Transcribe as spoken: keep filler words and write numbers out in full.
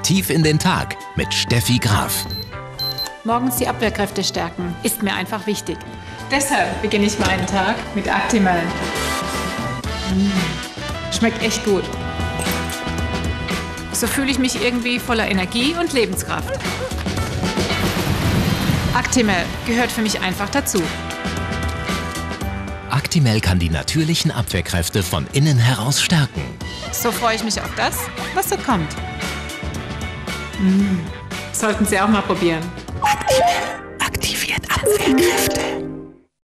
Tief in den Tag mit Steffi Graf. Morgens die Abwehrkräfte stärken ist mir einfach wichtig. Deshalb beginne ich meinen Tag mit Actimel. Mmh. Schmeckt echt gut. So fühle ich mich irgendwie voller Energie und Lebenskraft. Actimel gehört für mich einfach dazu. Actimel kann die natürlichen Abwehrkräfte von innen heraus stärken. So freue ich mich auf das, was so kommt. Mmh. Sollten Sie auch mal probieren. Actimel aktiviert Abwehrkräfte.